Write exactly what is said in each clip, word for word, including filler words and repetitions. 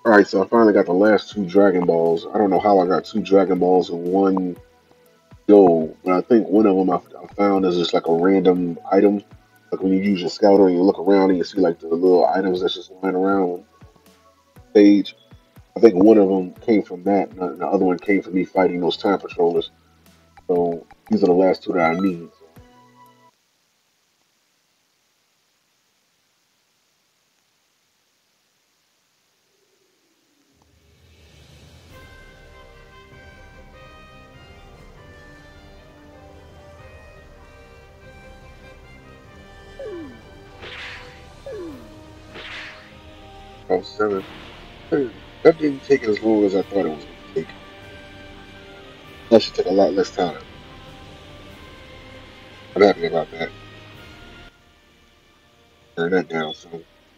All right, so I finally got the last two Dragon Balls. I don't know how I got two Dragon Balls in one go, but I think one of them I, I found is just like a random item. Like when you use your scouter and you look around and you see like the little items that's just lying around on the page. I think one of them came from that, and the the other one came from me fighting those time patrollers. So these are the last two that I need. So, oh, seven. That didn't take as long as I thought it was going to take. That should take a lot less time. I'm happy about that. Turn that down. So,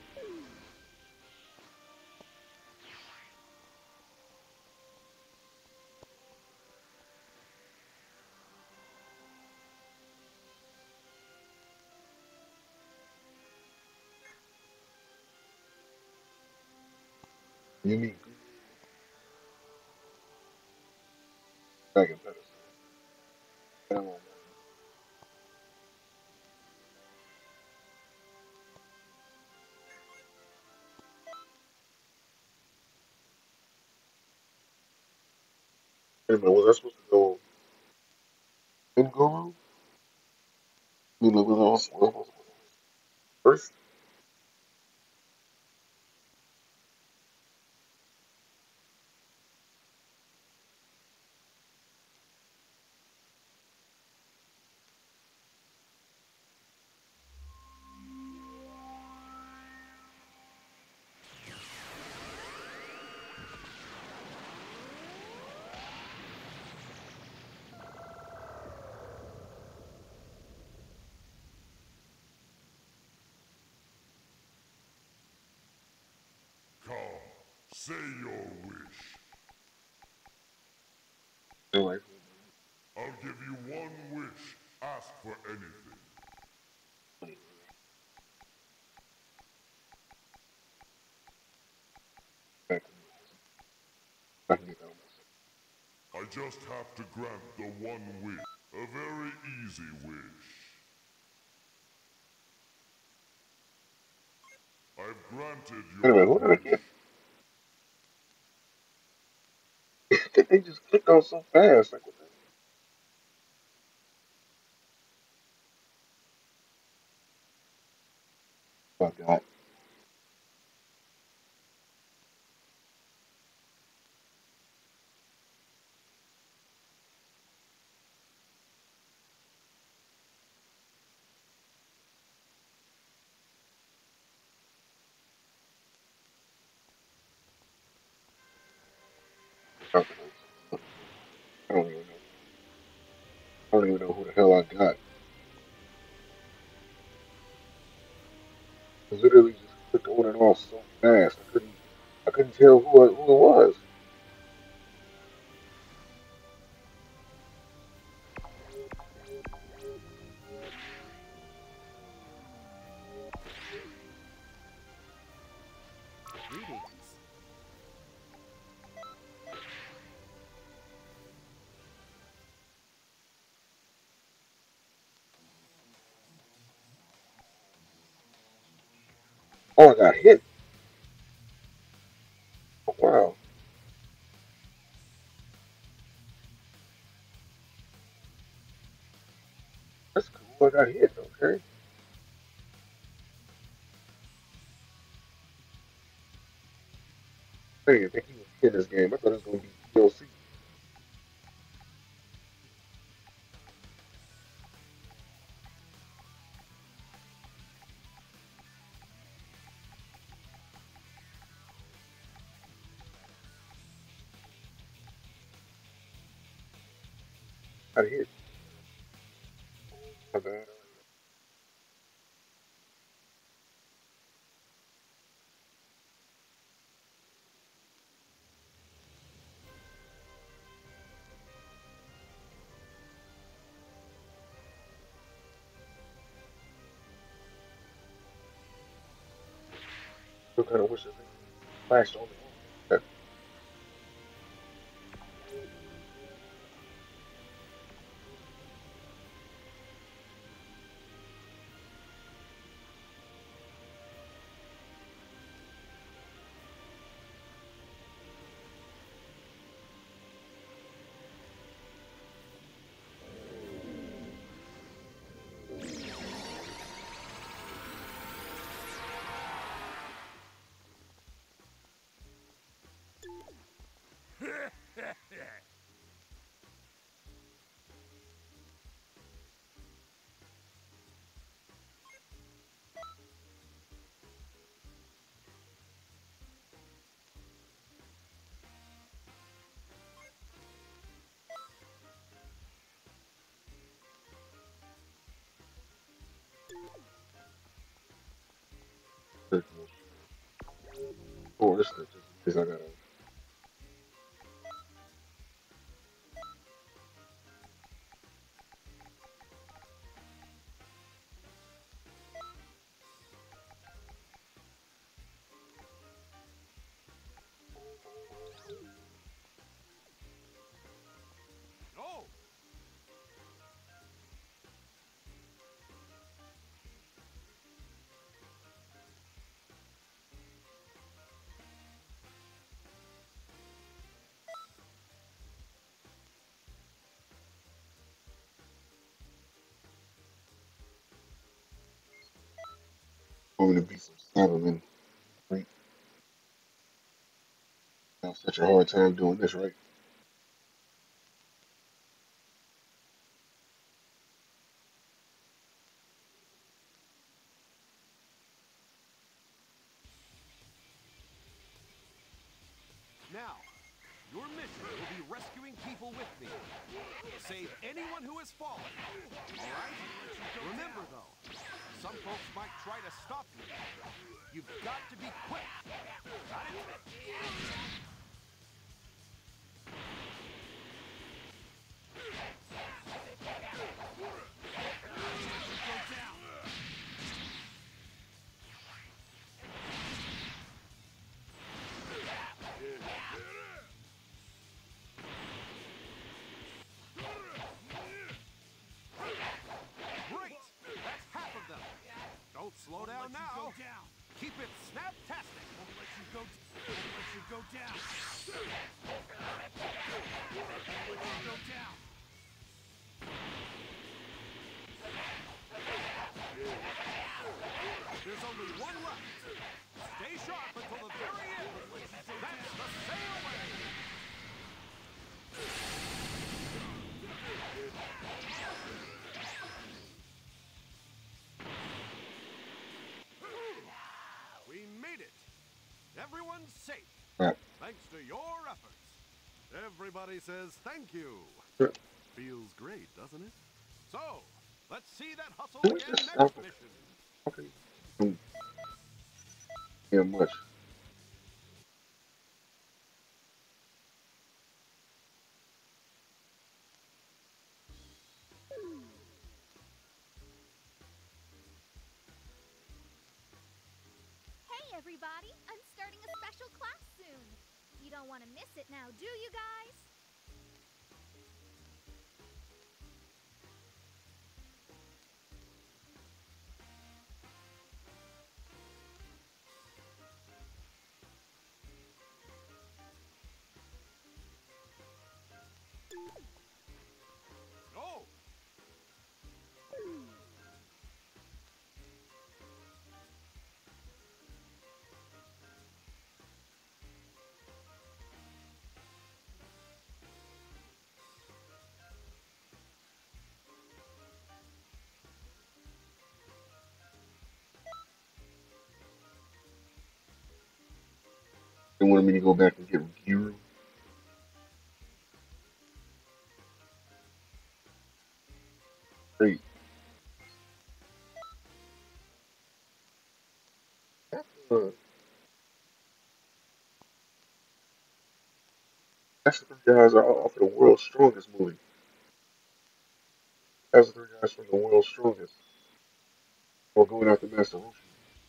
you need Dragon Pedestal. Come on, wait a minute, was I supposed to go in Guru? I mean, like, was I was I supposed to go first? Come, say your wish. Anyway, I'll give you one wish. Ask for anything. back, I can get that one. I just have to grant the one wish. A very easy wish. I've granted Anyway, your who did I wish. get? They just clicked on so fast. Like, what the fuck, God? I don't even know. I don't even know who the hell I got. I literally just clicked on and off so fast. I couldn't. I couldn't tell who I, who it was. Greetings. Oh, I got hit. Oh, wow, that's cool. I got hit. Okay. I didn't think he was in this game. I thought it was going to be D L C. Got hit. My bad. Still kind of wish this thing flashed on me. Oh, this is just in case I gotta. No! Want me to beat some Cybermen, right? I have such a hard time doing this, right? Now, your mission will be rescuing people with me. Save anyone who has fallen. All right? Remember, though, some folks might try to stop you. You've got to be quick. Got it? Great! That's half of them. Don't slow down now. Keep it snap-tastic. Won't let you go. Won't let you go down. Won't let you go down. There's only one left. Stay sharp until the very end. That's the sail away. We made it. Everyone's safe. Right. Thanks to your efforts. Everybody says thank you. Yeah. Feels great, doesn't it? So, let's see that hustle Who is again this next Cyber? mission. Okay. Hmm. Yeah, much. Hey everybody, I'm starting a special class soon. You don't want to miss it now, do you guys? Go! They wanted me to go back and get Giru. Great. Uh, that's the three guys are off of the world's strongest movie. That's the three guys from the world's strongest. Or going after Master Roshi.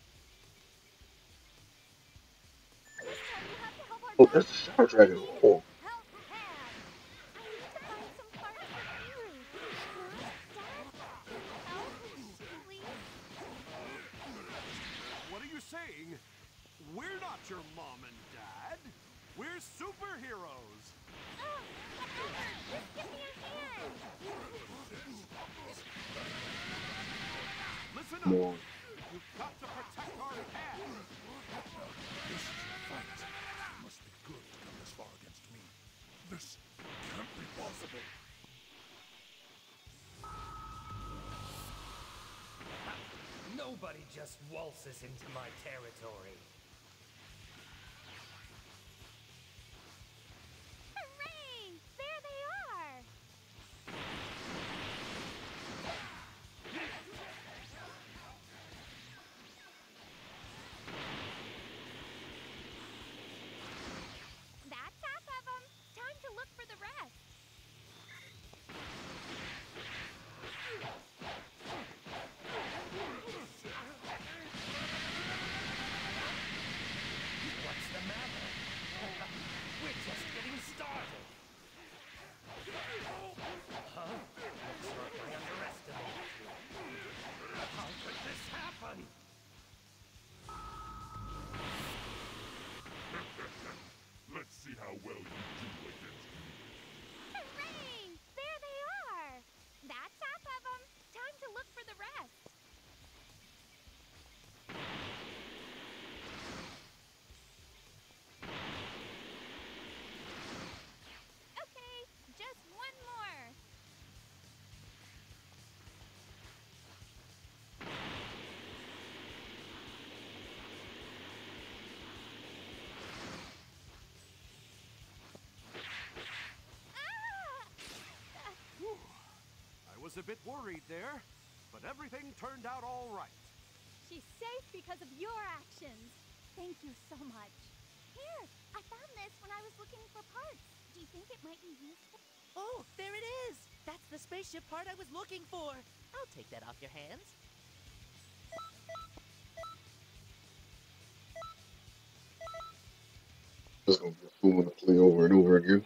This time you have to help our Oh, dad. that's the Shadow Dragon. Oh, Help hand. I need to find some parts for Giru. Dad, help, please. What are you saying? We're not your mom and dad. We're superheroes. Oh, whatever. Just give me a hand. Listen come up. on. You've got to protect our dad. This is a fight. You must be good to come this far against me. This can't be possible. Nobody just waltzes into my territory. Hooray! There they are. bit worried there, but everything turned out all right. She's safe because of your actions. Thank you so much. Here, I found this when I was looking for parts. Do you think it might be useful? Oh, there it is! That's the spaceship part I was looking for. I'll take that off your hands. Just gonna be a fool to play over and over again.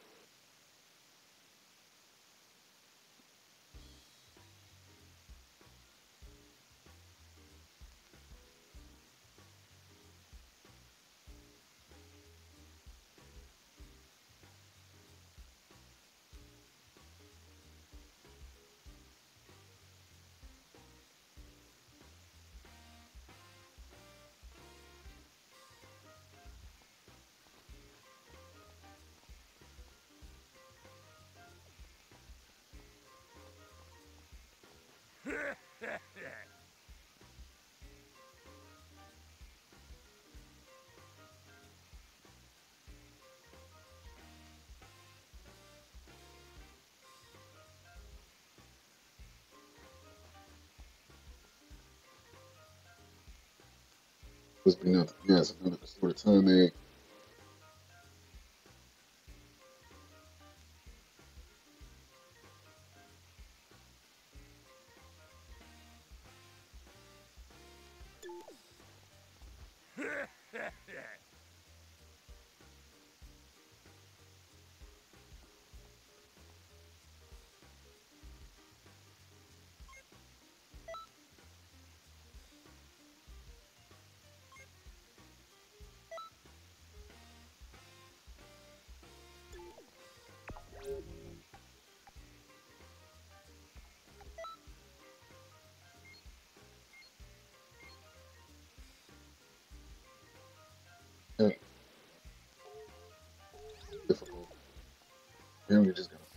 Must be nothing. Yes, another sort of time egg. Yeah, difficult. Now we just gotta.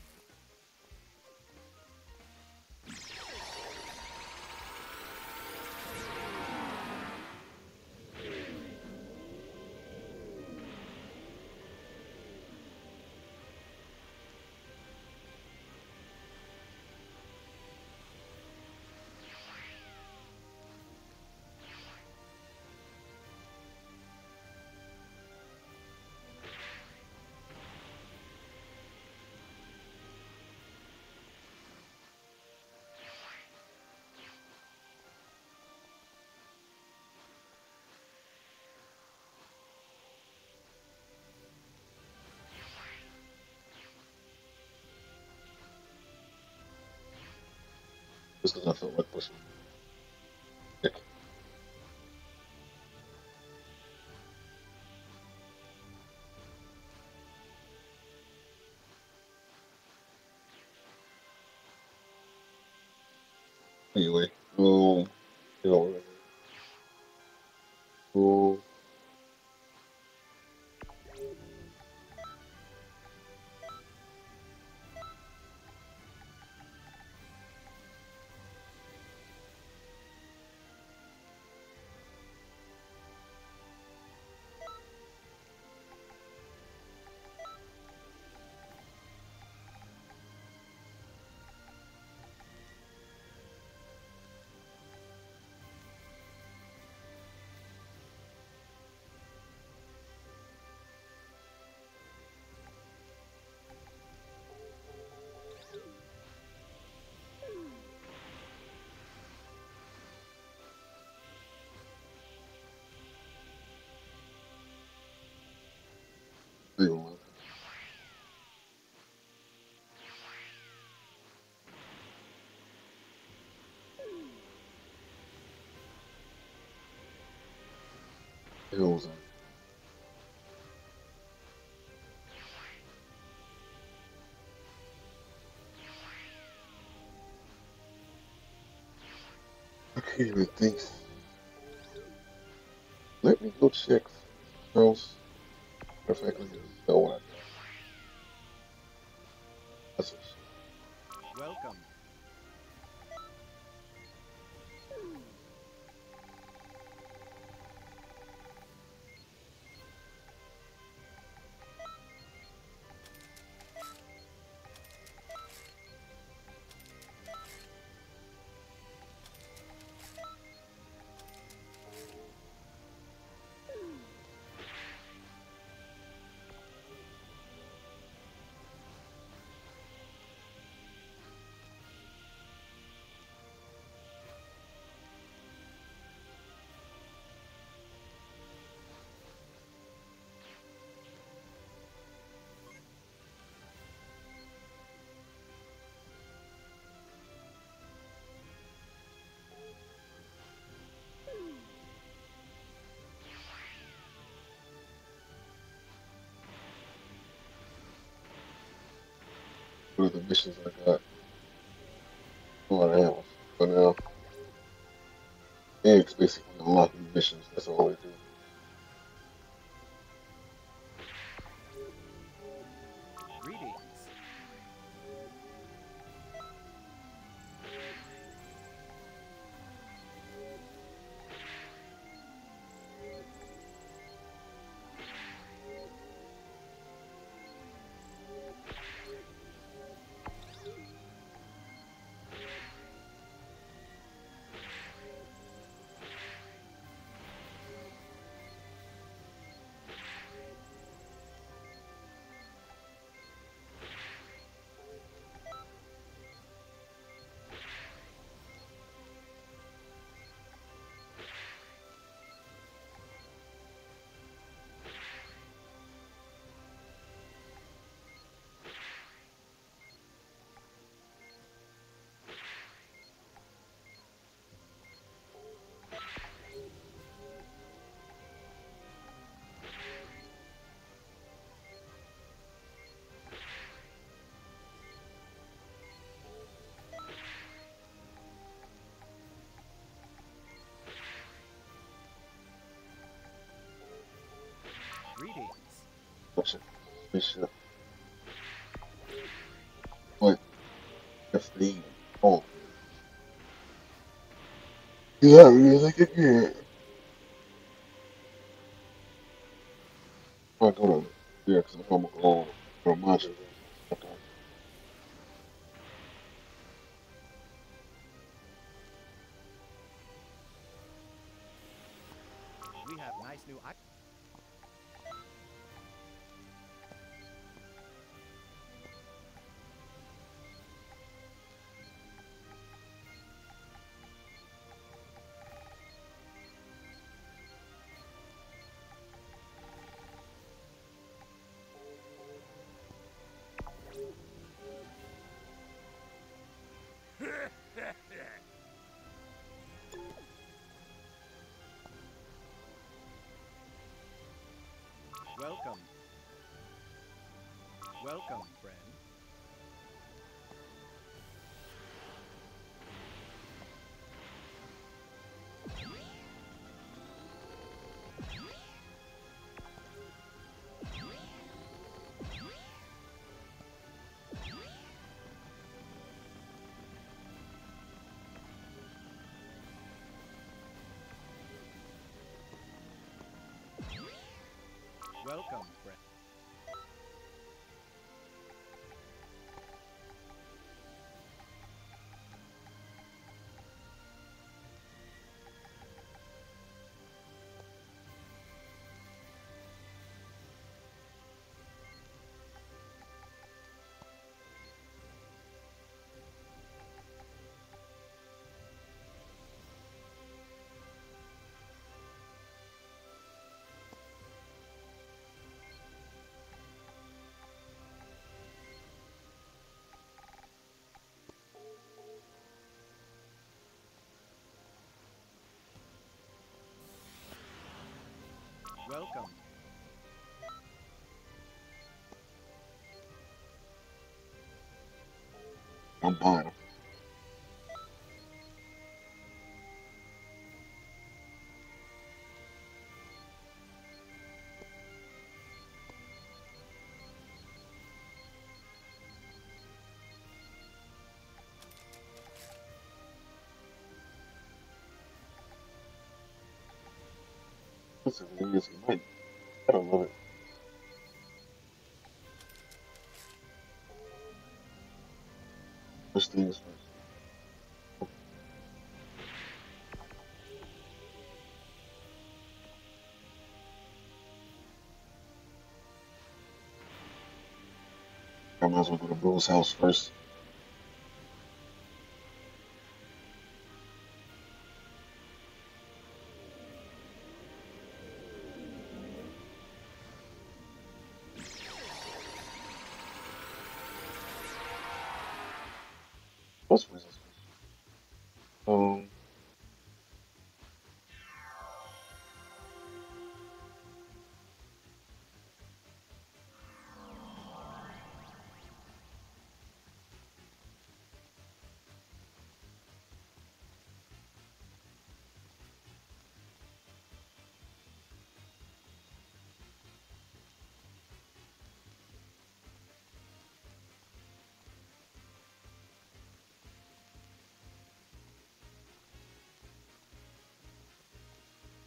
Just because I felt like pushing. Heck. Anyway, um, you know, so anyway, it was. I can't even think. Let me go check else. Perfectly just know what I got. That's what's Welcome. what other missions I got. A lot of ammo for now. Eggs basically unlock new missions. That's all they do. Greetings. Greetings. Mission. Mission. But if they oh yeah, music again. I go to yeah, because I'm gonna go on for modules. Okay. We have nice new items. Welcome. Welcome, friend. Welcome, friend. Welcome. I'm buying them. Listen, it is. It might. I don't love it. First things first. I might as well go to Bill's house first. What's business first? Um,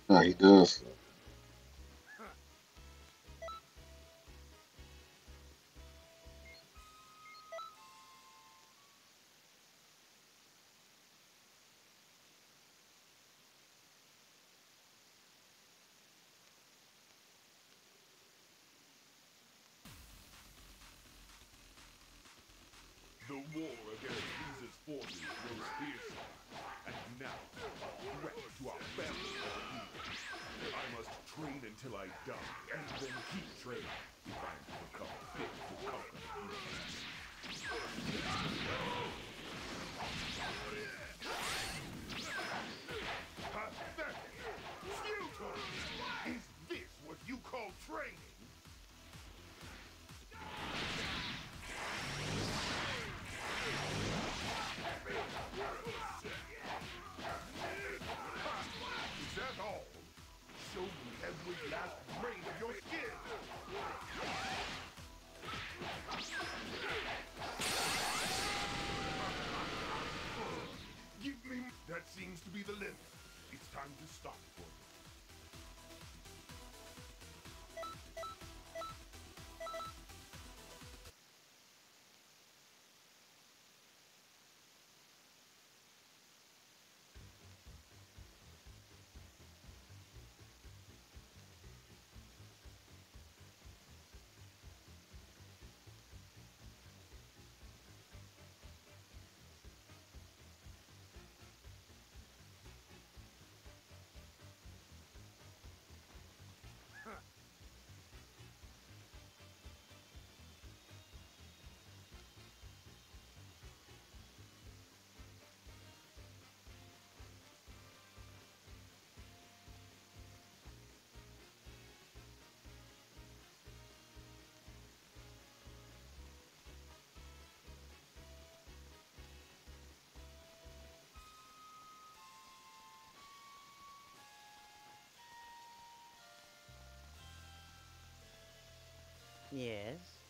Yeah, he does. The war against Friez's forces grows fiercer, and now a threat to our family has appeared. I must train until I die, and then keep training if I'm to become fit to conquer the universe. Pathetic! Futile! Is this what you call training? Is that all? Show me every last grain of your skin! Give me... That seems to be the limit. It's time to stop for me. Yes?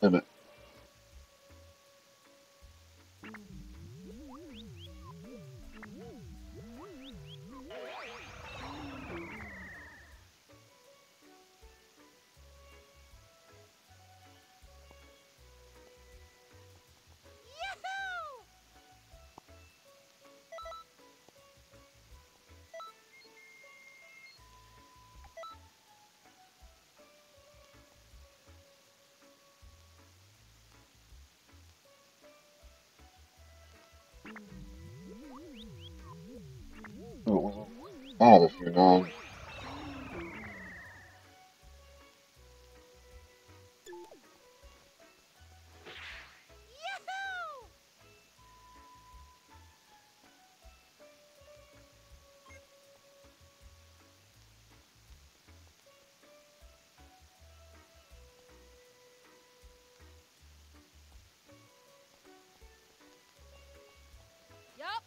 Damn it. Yahoo! Five if you're nine. Yahoo! Yup.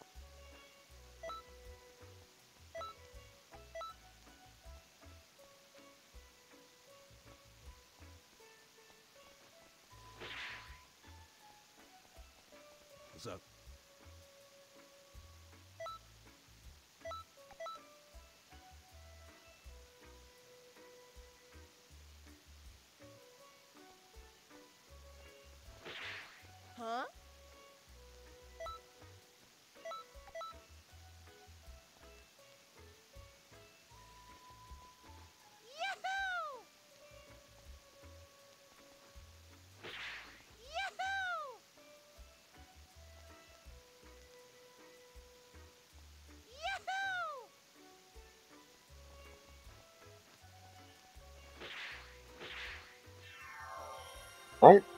What's up? Huh? Yahoo! Yahoo! Yahoo! Right?